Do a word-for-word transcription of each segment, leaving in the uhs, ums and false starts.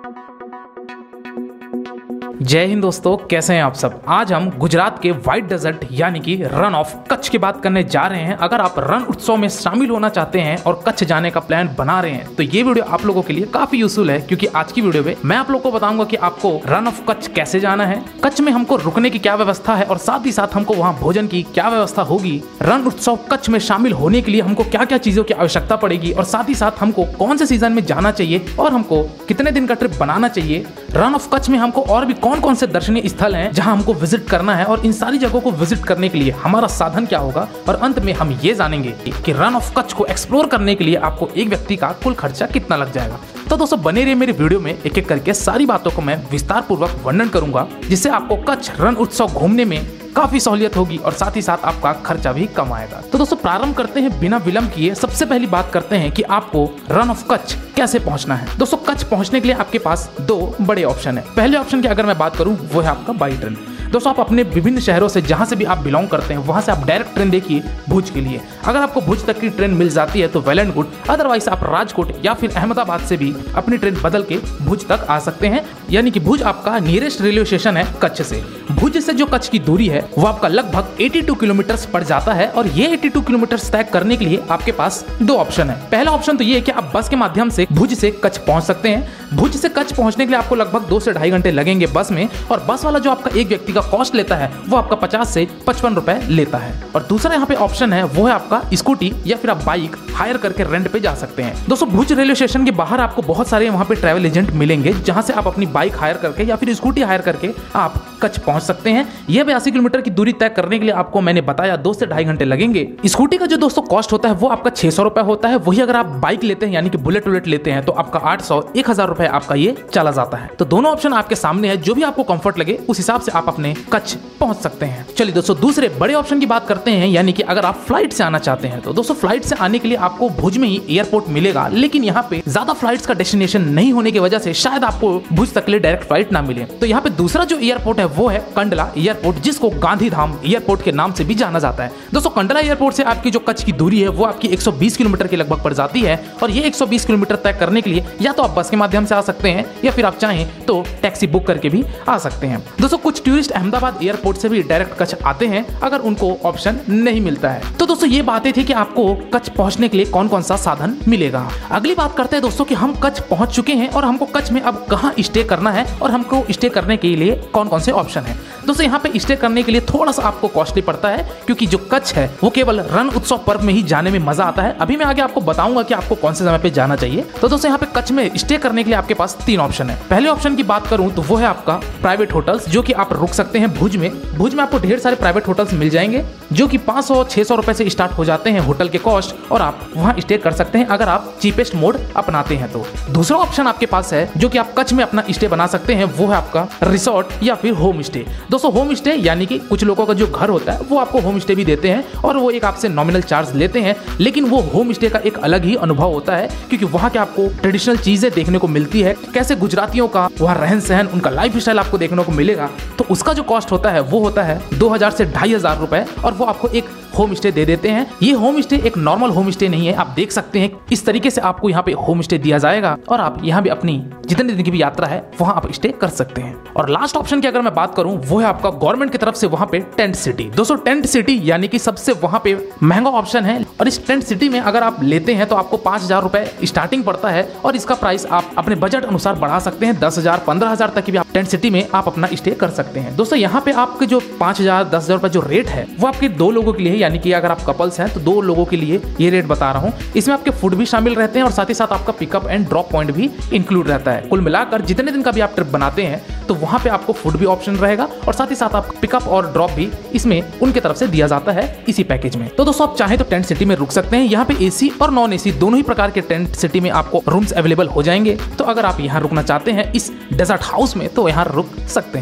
जय हिंद दोस्तों, कैसे हैं आप सब। आज हम गुजरात के व्हाइट डेजर्ट यानी कि रन ऑफ कच्छ की बात करने जा रहे हैं। अगर आप रण उत्सव में शामिल होना चाहते हैं और कच्छ जाने का प्लान बना रहे हैं तो ये वीडियो आप लोगों के लिए काफी यूजफुल है, क्योंकि आज की वीडियो में मैं आप लोगों को बताऊंगा कि आपको रन ऑफ कच्छ कैसे जाना है, कच्छ में हमको रुकने की क्या व्यवस्था है और साथ ही साथ हमको वहाँ भोजन की क्या व्यवस्था होगी, रण उत्सव कच्छ में शामिल होने के लिए हमको क्या क्या चीजों की आवश्यकता पड़ेगी और साथ ही साथ हमको कौन से सीजन में जाना चाहिए और हमको कितने दिन का ट्रिप बनाना चाहिए। रन ऑफ कच्छ में हमको और भी कौन कौन से दर्शनीय स्थल हैं जहां हमको विजिट करना है और इन सारी जगहों को विजिट करने के लिए हमारा साधन क्या होगा, और अंत में हम ये जानेंगे कि रन ऑफ कच्छ को एक्सप्लोर करने के लिए आपको एक व्यक्ति का कुल खर्चा कितना लग जाएगा। तो दोस्तों बने रहिए मेरी वीडियो में, एक एक करके सारी बातों को मैं विस्तार पूर्वक वर्णन करूंगा, जिससे आपको कच्छ रण उत्सव घूमने में काफी सहूलियत होगी और साथ ही साथ आपका खर्चा भी कम आएगा। तो दोस्तों प्रारंभ करते हैं बिना विलंब किए। सबसे पहली बात करते हैं कि आपको रन ऑफ कच्छ कैसे पहुंचना है। दोस्तों कच्छ पहुंचने के लिए आपके पास दो बड़े ऑप्शन है। पहले ऑप्शन की अगर मैं बात करूं वो है आपका बाई ट्रेन। दोस्तों आप अपने विभिन्न शहरों से जहां से भी आप बिलोंग करते हैं वहां से आप डायरेक्ट ट्रेन देखिए भुज के लिए। अगर आपको भुज तक की ट्रेन मिल जाती है तो वेल एंड गुड, अदरवाइज आप राजकोट या फिर अहमदाबाद से भी अपनी ट्रेन बदल के भुज तक आ सकते हैं। यानी कि भुज आपका नियरेस्ट रेलवे स्टेशन है कच्छ से। भुज से जो कच्छ की दूरी है वो आपका लगभग बयासी किलोमीटर पड़ जाता है और ये बयासी किलोमीटर तय करने के लिए आपके पास दो ऑप्शन है। पहला ऑप्शन तो ये है कि आप बस के माध्यम से भुज से कच्छ पहुंच सकते हैं। भुज से कच्छ पहुंचने के लिए आपको लगभग दो से ढाई घंटे लगेंगे बस में, और बस वाला जो आपका एक व्यक्ति का कॉस्ट लेता है वो आपका पचास से पचपन रुपए लेता है। और दूसरा यहाँ पे ऑप्शन है वो है आपका स्कूटी या फिर आप बाइक हायर करके रेंट पे जा सकते हैं। दोस्तों भुज रेलवे स्टेशन के बाहर आपको बहुत सारे वहाँ पे ट्रैवल एजेंट मिलेंगे जहाँ से आप अपनी बाइक हायर करके या फिर स्कूटी हायर करके आप कच्छ पहुंच सकते हैं। यह बयासी किलोमीटर की दूरी तय करने के लिए आपको मैंने बताया दो से ढाई घंटे लगेंगे। स्कूटी का जो दोस्तों कॉस्ट होता है वो आपका छह सौ रुपए होता है। वही अगर आप बाइक लेते हैं यानी कि बुलेट वुलेट लेते हैं तो आपका आठ सौ एक हजार रुपए आपका ये चला जाता है। तो दोनों ऑप्शन आपके सामने है, जो भी आपको कंफर्ट लगे उस हिसाब से आप अपने कच्छ पहुंच सकते हैं। चलिए दोस्तों दूसरे बड़े ऑप्शन की बात करते हैं, यानी कि अगर आप फ्लाइट से आना चाहते हैं तो दोस्तों फ्लाइट से आने के लिए आपको भुज में ही एयरपोर्ट मिलेगा, लेकिन यहाँ पे ज्यादा फ्लाइट्स का डेस्टिनेशन नहीं होने की वजह से शायद आपको भुज तक के लिए डायरेक्ट फ्लाइट ना मिले। तो यहाँ पे दूसरा जो एयरपोर्ट है वो है कंडला एयरपोर्ट, जिसको गांधीधाम एयरपोर्ट के नाम से भी जाना जाता है। दोस्तों कंडला एयरपोर्ट से आपकी जो कच्छ की दूरी है वो आपकी एक सौ बीस किलोमीटर के लगभग पड़ जाती है, और ये एक सौ बीस किलोमीटर तय करने के लिए या तो आप बस के माध्यम से आ सकते हैं या फिर आप चाहें तो टैक्सी बुक करके भी आ सकते हैं। दोस्तों कुछ टूरिस्ट अहमदाबाद एयरपोर्ट से भी डायरेक्ट कच्छ आते हैं अगर उनको ऑप्शन नहीं मिलता है। तो दोस्तों ये बातें थी कि आपको कच्छ पहुंचने के लिए कौन कौन सा साधन मिलेगा। अगली बात करते हैं दोस्तों कि हम कच्छ पहुंच चुके हैं और हमको कच्छ में अब कहां स्टे करना है और हमको स्टे करने के लिए कौन कौन से ऑप्शन है। दोस्तों यहाँ पे स्टे करने के लिए थोड़ा सा आपको कॉस्टली पड़ता है, क्योंकि जो कच्छ है वो केवल रण उत्सव पर्व में ही जाने में मजा आता है। अभी मैं आगे आपको बताऊंगा कि आपको कौन से समय पे जाना चाहिए। तो दोस्तों यहाँ पे कच्छ में स्टे करने के लिए आपके पास तीन ऑप्शन है। पहले ऑप्शन की बात करूं तो वो है आपका प्राइवेट होटल्स, जो कि आप रुक सकते हैं भुज में। भुज में आपको ढेर सारे प्राइवेट होटल्स मिल जाएंगे जो कि पाँच सौ छह सौ रुपए से स्टार्ट हो जाते हैं होटल के कॉस्ट, और आप वहाँ स्टे कर सकते हैं अगर आप चीपेस्ट मोड अपनाते हैं तो। दूसरा ऑप्शन आपके पास है जो कि आप कच्छ में अपना स्टे बना सकते हैं, वो है आपका रिसोर्ट या फिर होम स्टे। दोस्तों होम स्टे यानी कि कुछ लोगों का जो घर होता है वो आपको होम स्टे भी देते हैं और वो एक आपसे नॉमिनल चार्ज लेते हैं, लेकिन वो होम स्टे का एक अलग ही अनुभव होता है, क्योंकि वहाँ के आपको ट्रेडिशनल चीजें देखने को मिलती है, कैसे गुजरातियों का वहाँ रहन सहन, उनका लाइफ स्टाइल आपको देखने को मिलेगा। तो उसका जो कॉस्ट होता है वो होता है दो हजार से ढाई हजार रुपए, और वो आपको एक होम स्टे दे देते हैं। ये होम स्टे एक नॉर्मल होम स्टे नहीं है, आप देख सकते हैं इस तरीके से आपको यहाँ पे होम स्टे दिया जाएगा और आप यहाँ भी अपनी जितने दिन की भी यात्रा है वहाँ आप स्टे कर सकते हैं। और लास्ट ऑप्शन की अगर मैं बात करूँ वो है आपका गवर्नमेंट की तरफ से वहाँ पे टेंट सिटी। दोस्तों टेंट सिटी यानी कि सबसे वहाँ पे महंगा ऑप्शन है, और इस टेंट सिटी में अगर आप लेते हैं तो आपको पाँच हजार रुपए स्टार्टिंग पड़ता है, और इसका प्राइस आप अपने बजट अनुसार बढ़ा सकते हैं। दस हजार पंद्रह हजार तक की भी आप टेंट सिटी में आप अपना स्टे कर सकते हैं। दोस्तों यहाँ पे आपके जो पाँच हजार दस हजार रुपए जो रेट है वो आपके दो लोगों के लिए, यानी कि अगर आप कपल्स हैं तो दो लोगों के लिए ये रेट बता रहा हूँ। इसमें आपके फूड भी शामिल रहते हैं और साथ ही साथ आपका पिकअप एंड ड्रॉप पॉइंट भी इंक्लूड रहता है। कुल मिलाकर जितने दिन का भी आप ट्रिप बनाते हैं तो वहाँ पे आपको फूड भी ऑप्शन रहेगा और साथ ही साथ आप पिकअप और ड्रॉप भी इसमें उनके तरफ से दिया जाता है इसी पैकेज में। तो दोस्तों आप चाहें तो टेंट सिटी में रुक सकते हैं। यहाँ पे एसी और नॉन एसी दोनों ही प्रकार के टेंट सिटी में आपको रूम्स अवेलेबल हो जाएंगे। तो अगर आप यहाँ रुकना चाहते हैं इस डेजर्ट हाउस में तो यहाँ रुक सकते हैं। चलिए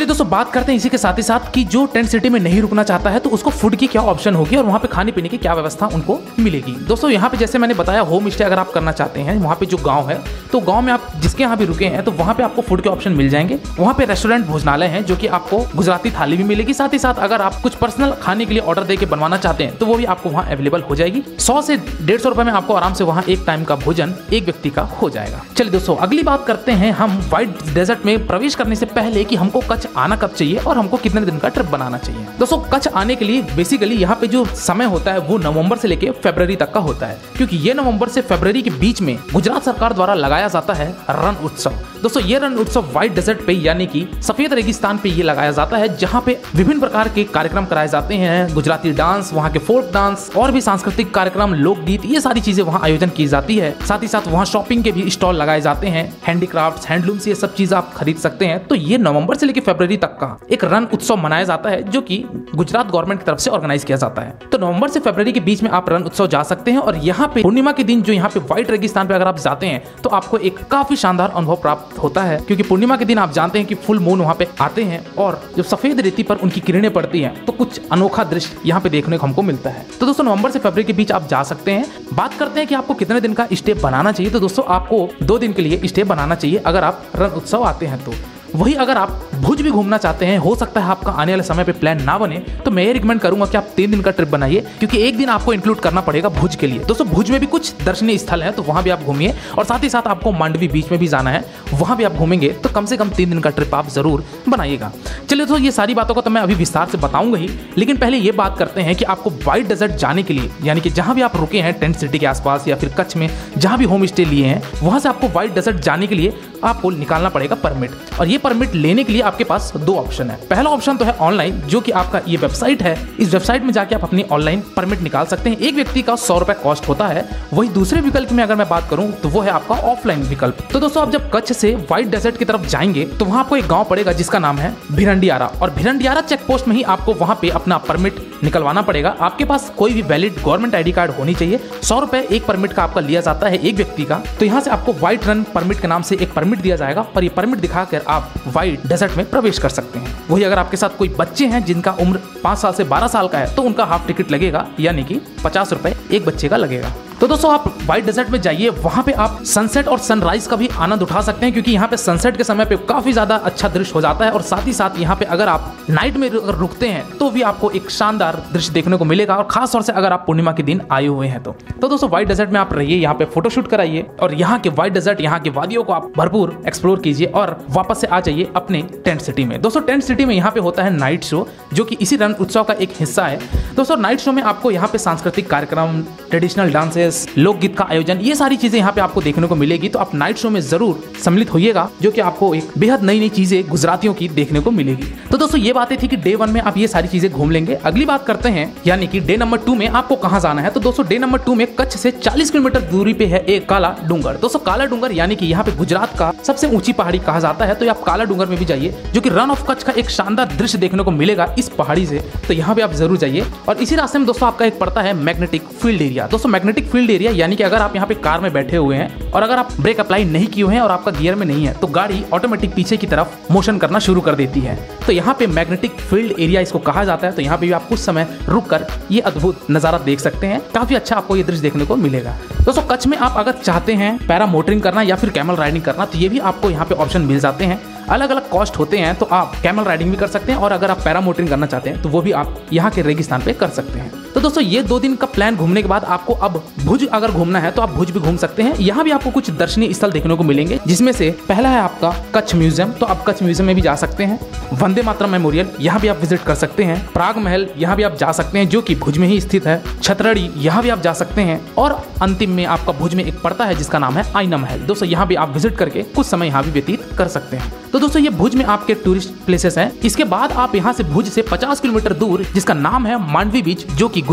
चलिए दोस्तों बात करते हैं इसी के साथ ही साथ कि जो टेंट सिटी में नहीं रुकना चाहता है तो उसको फूड की क्या ऑप्शन होगी और वहाँ पे खाने पीने की क्या व्यवस्था उनको मिलेगी। दोस्तों यहाँ पे जैसे मैंने बताया होम स्टे अगर आप करना चाहते हैं, वहाँ पे जो गांव है तो गांव में आप जिसके यहाँ भी रुके हैं तो वहाँ पे आपको फूड के ऑप्शन मिल जाएंगे। वहाँ पे रेस्टोरेंट भोजनालय है जो कि आपको गुजराती थाली भी मिलेगी। साथ ही साथ अगर आप कुछ पर्सनल खाने के लिए ऑर्डर देके बनवाना चाहते हैं तो वो भी आपको वहाँ अवेलेबल हो जाएगी। सौ से डेढ़ सौ रुपए में आपको आराम से वहाँ एक टाइम का भोजन एक व्यक्ति का हो जाएगा। चलिए दोस्तों अगली बात करते हैं हम व्हाइट डेजर्ट में प्रवेश करने से पहले कि हमको कच्छ आना कब चाहिए और हमको कितने दिन का ट्रिप बनाना चाहिए। दोस्तों कच्छ आने के लिए बेसिकली यहाँ पे जो समय होता है वो नवंबर से लेके फरवरी तक का होता है, क्योंकि ये नवंबर से फरवरी के बीच में गुजरात सरकार द्वारा लगाया जाता है रण उत्सव। दोस्तों ये रण उत्सव व्हाइट डेजर्ट पे यानी कि सफेद रेगिस्तान पे ये लगाया जाता है, जहाँ पे विभिन्न प्रकार के कार्यक्रम कराए जाते हैं। गुजराती डांस, वहाँ के फोक डांस और भी सांस्कृतिक कार्यक्रम, लोकगीत, ये सारी चीजें वहाँ आयोजन की जाती है। साथ ही साथ वहाँ शॉपिंग के भी स्टॉल लगाए जाते हैं, हैंडीक्राफ्ट्स, हैंडलूम्स, ये सब चीजें आप खरीद सकते हैं। तो ये नवंबर से लेकर फरवरी तक का एक रण उत्सव मनाया जाता है जो कि गुजरात गवर्नमेंट की तरफ से ऑर्गेनाइज किया जाता है। तो नवंबर से फरवरी के बीच में आप रण उत्सव जा सकते हैं और यहाँ पे पूर्णिमा के दिन जो यहाँ पे व्हाइट रेगिस्तान पे अगर आप जाते हैं तो आपको एक काफी शानदार अनुभव प्राप्त होता है, क्योंकि पूर्णिमा के दिन आप जानते हैं कि फुल मून वहाँ पे आते हैं और जब सफेद रेती पर उनकी किरणें पड़ती हैं तो कुछ अनोखा दृश्य यहाँ पे देखने को हमको मिलता है। तो दोस्तों नवंबर से फरवरी के बीच आप जा सकते हैं। बात करते हैं कि आपको कितने दिन का स्टे बनाना चाहिए। तो दोस्तों आपको दो दिन के लिए स्टे बनाना चाहिए अगर आप रण उत्सव आते हैं तो। वही अगर आप भुज भी घूमना चाहते हैं, हो सकता है आपका आने वाले समय पे प्लान ना बने, तो मैं ये रिकमेंड करूंगा कि आप तीन दिन का ट्रिप बनाइए, क्योंकि एक दिन आपको इंक्लूड करना पड़ेगा भुज के लिए। दोस्तों भुज में भी कुछ दर्शनीय स्थल हैं तो वहां भी आप घूमिए और साथ ही साथ आपको मांडवी बीच में भी जाना है, वहां भी आप घूमेंगे। तो कम से कम तीन दिन का ट्रिप आप जरूर बनाइएगा। चलिए तो ये सारी बातों को तो मैं अभी विस्तार से बताऊंगा ही, लेकिन पहले ये बात करते हैं कि आपको व्हाइट डेजर्ट जाने के लिए, यानी कि जहां भी आप रुके हैं टेंट सिटी के आसपास या फिर कच्छ में जहां भी होम स्टे लिए हैं, वहां से आपको व्हाइट डेजर्ट जाने के लिए आपको निकालना पड़ेगा परमिट। और ये परमिट लेने के लिए आपके पास दो ऑप्शन है। पहला ऑप्शन तो है ऑनलाइन, जो कि आपका ये वेबसाइट है। इस वेबसाइट में जाके आप अपनी ऑनलाइन परमिट निकाल सकते हैं। एक व्यक्ति का सौ रुपए कॉस्ट होता है। वही दूसरे विकल्प में अगर मैं बात करूं तो वो है आपका ऑफलाइन विकल्प। तो दोस्तों आप जब कच्छ से व्हाइट डेजर्ट की तरफ जाएंगे तो वहां आपको एक गांव पड़ेगा जिसका नाम है भिरंडियारा, और भिरंडियारा चेक पोस्ट में ही आपको वहां पे अपना परमिट निकलवाना पड़ेगा। आपके पास कोई भी वैलिड गवर्नमेंट आईडी कार्ड होनी चाहिए। सौ रुपए एक परमिट का आपका लिया जाता है एक व्यक्ति का। तो यहाँ से आपको व्हाइट रन परमिट के नाम से एक परमिट दिया जाएगा और ये परमिट दिखाकर आप व्हाइट डेजर्ट में प्रवेश कर सकते हैं। वही अगर आपके साथ कोई बच्चे हैं जिनका उम्र पाँच साल से बारह साल का है तो उनका हाफ टिकट लगेगा, यानी कि पचास रुपए एक बच्चे का लगेगा। तो दोस्तों आप व्हाइट डेजर्ट में जाइए, वहां पे आप सनसेट और सनराइज का भी आनंद उठा सकते हैं, क्योंकि यहाँ पे सनसेट के समय पे काफी ज्यादा अच्छा दृश्य हो जाता है। और साथ ही साथ यहाँ पे अगर आप नाइट में रुकते हैं तो भी आपको एक शानदार दृश्य देखने को मिलेगा, और खास तौर से अगर आप पूर्णिमा के दिन आए हुए हैं तो तो दोस्तों व्हाइट डेजर्ट में आप रहिए, यहाँ पे फोटोशूट कराइए और यहाँ के व्हाइट डेजर्ट, यहाँ की वादियों को आप भरपूर एक्सप्लोर कीजिए और वापस से आ जाइए अपने टेंट सिटी में। दोस्तों टेंट सिटी में यहाँ पे होता है नाइट शो, जो कि इसी रण उत्सव का एक हिस्सा है। दोस्तों नाइट शो में आपको यहाँ पे सांस्कृतिक कार्यक्रम, ट्रेडिशनल डांसेस, लोकगीत का आयोजन, ये सारी चीजें यहाँ पे आपको देखने को मिलेगी। तो आप नाइट शो में जरूर सम्मिलित होइएगा, जो कि आपको एक बेहद नई नई चीजें गुजरातियों की देखने को मिलेगी। तो दोस्तों ये बातें थी कि डे वन में आप ये सारी चीजें घूम लेंगे। अगली बात करते हैं, यानी कि डे नंबर टू में आपको कहाँ जाना है। तो दोस्तों डे नंबर टू में कच्छ से चालीस किलोमीटर दूरी पे है एक काला डूंगर। दोस्तों काला डूंगर यानी कि यहाँ पे गुजरात का सबसे ऊंची पहाड़ी कहा जाता है। तो आप काला डूंगर में भी जाइए, जो कि रन ऑफ कच्छ का एक शानदार दृश्य देखने को मिलेगा इस पहाड़ी से। तो यहाँ पे आप जरूर जाइए। और इसी रास्ते में दोस्तों आपका एक पड़ता है मैग्नेटिक फील्ड एरिया। दोस्तों मैग्नेटिक फील्ड एरिया यानी कि अगर आप यहाँ पे कार में बैठे हुए हैं और अगर आप ब्रेक अप्लाई नहीं किए हैं और आपका गियर में नहीं है तो गाड़ी ऑटोमेटिक पीछे की तरफ मोशन करना शुरू कर देती है। तो यहाँ पे मैग्नेटिक फील्ड एरिया इसको कहा जाता है। तो यहाँ पे भी आप कुछ समय रुक कर ये अद्भुत नजारा देख सकते हैं। काफी अच्छा आपको ये दृश्य देखने को मिलेगा। दोस्तों कच्छ में आप अगर चाहते हैं पैरा मोटरिंग करना या फिर कैमल राइडिंग करना तो ये भी आपको यहाँ पे ऑप्शन मिल जाते हैं। अलग अलग कॉस्ट होते हैं, तो आप कैमल राइडिंग भी कर सकते हैं और अगर आप पैरा मोटरिंग करना चाहते हैं तो वो भी आप यहाँ के रेगिस्तान पे कर सकते हैं। तो दोस्तों ये दो दिन का प्लान घूमने के बाद आपको अब भुज अगर घूमना है तो आप भुज भी घूम सकते हैं। यहाँ भी आपको कुछ दर्शनीय स्थल देखने को मिलेंगे, जिसमें से पहला है आपका कच्छ म्यूजियम। तो आप कच्छ म्यूजियम में भी जा सकते हैं। वंदे मातरम मेमोरियल यहाँ भी आप विजिट कर सकते हैं। प्राग महल यहाँ भी आप जा सकते हैं, जो कि भुज में ही स्थित है। छतरड़ी यहाँ भी आप जा सकते हैं। और अंतिम में आपका भुज में एक पड़ता है जिसका नाम है आईना महल। दोस्तों यहाँ भी आप विजिट करके कुछ समय यहाँ भी व्यतीत कर सकते हैं। तो दोस्तों ये भुज में आपके टूरिस्ट प्लेसेस हैं। इसके बाद आप यहाँ से भुज से पचास किलोमीटर दूर जिसका नाम है मांडवी बीच, जो कि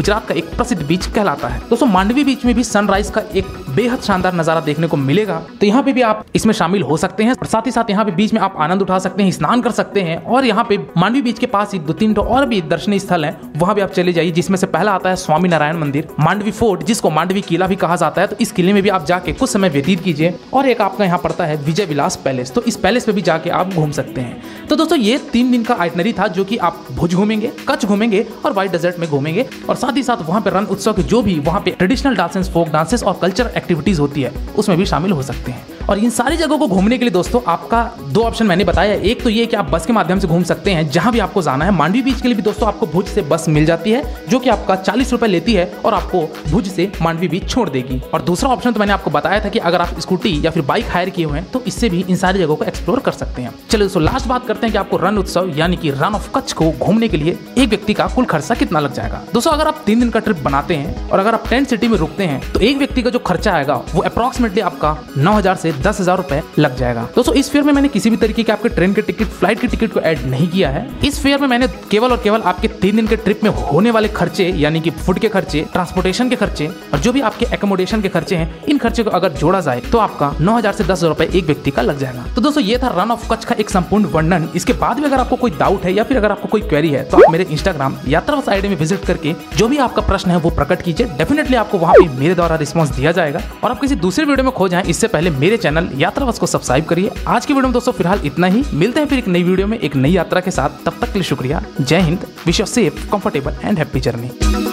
गुजरात का एक प्रसिद्ध बीच कहलाता है। दोस्तों मांडवी बीच में भी सनराइज का एक बेहद शानदार नजारा देखने को मिलेगा, तो यहाँ पे भी आप इसमें शामिल हो सकते हैं और साथ ही साथ यहाँ पे बीच में आप आनंद उठा सकते हैं, स्नान कर सकते हैं। और यहाँ पे मांडवी बीच के पास ही दो तीन तो और भी दर्शनीय स्थल है, वहां भी आप चले जाइए, जिसमें से पहला आता है स्वामी नारायण मंदिर, मांडवी फोर्ट जिसको मांडवी किला भी कहा जाता है, तो इस किले में भी आप जाके कुछ समय व्यतीत कीजिए। और एक आपका यहाँ पड़ता है विजय विलास पैलेस, तो इस पैलेस पे भी जाके आप घूम सकते हैं। तो दोस्तों ये तीन दिन का आइटनरी था जो कि आप भुज घूमेंगे, कच्छ घूमेंगे और व्हाइट डेजर्ट में घूमेंगे, और साथ ही साथ वहां पे रण उत्सव के जो भी वहां पे ट्रेडिशनल डांसेस, फोक डांसेस और कल्चरल एक्टिविटीज होती है उसमें भी शामिल हो सकते हैं। और इन सारी जगहों को घूमने के लिए दोस्तों आपका दो ऑप्शन मैंने बताया, एक तो ये कि आप बस के माध्यम से घूम सकते हैं जहां भी आपको जाना है। मांडवी बीच के लिए भी दोस्तों आपको भुज से बस मिल जाती है जो कि आपका चालीस रुपए लेती है और आपको भुज से मांडवी बीच छोड़ देगी। और दूसरा ऑप्शन तो मैंने आपको बताया था कि अगर आप स्कूटी या फिर बाइक हायर किए हुए हैं तो इससे भी इन सारी जगहों को एक्सप्लोर कर सकते हैं। चलिए दोस्तों लास्ट बात करते हैं कि आपको रण उत्सव यानी कि रन ऑफ कच्छ को घूमने के लिए एक व्यक्ति का कुल खर्चा कितना लग जाएगा। दोस्तों अगर आप तीन दिन का ट्रिप बनाते हैं और अगर आप टेंट सिटी में रुकते हैं तो एक व्यक्ति का जो खर्चा आएगा वो अप्रॉक्सीमेटली आपका नौ हजार से दस हजार रुपए लग जाएगा। दोस्तों इस फेयर में मैंने किसी भी तरीके के आपके ट्रेन के टिकट, फ्लाइट के टिकट को ऐड नहीं किया है। इस फेयर में मैंने केवल और केवल आपके तीन दिन के ट्रिप में होने वाले खर्चे यानी कि फूड के खर्चे, ट्रांसपोर्टेशन के खर्चे और जो भी आपके एकोमोडेशन के खर्चे हैं, इन खर्चे को अगर जोड़ा जाए तो आपका नौ हजार से दस हजार रुपए एक व्यक्ति का लग जाएगा। तो दोस्तों ये था रन ऑफ कच्छ का एक संपूर्ण वर्णन। इसके बाद भी अगर आपको कोई डाउट है या फिर अगर आपको कोई क्वेरी है तो आप मेरे इंस्टाग्राम यात्रावश आईडी में विजिट करके जो भी आपका प्रश्न है वो प्रकट कीजिए। डेफिनेटली आपको वहां पे मेरे द्वारा रिस्पॉन्स दिया जाएगा। और आप किसी दूसरे वीडियो में खो जाएं इससे पहले मेरे चैनल यात्रावश को सब्सक्राइब करिए। आज की वीडियो में दोस्तों फिलहाल इतना ही, मिलते हैं फिर एक नई वीडियो में एक नई यात्रा के साथ। तब तक के लिए शुक्रिया। जय हिंद। Wish you safe, comfortable and happy journey.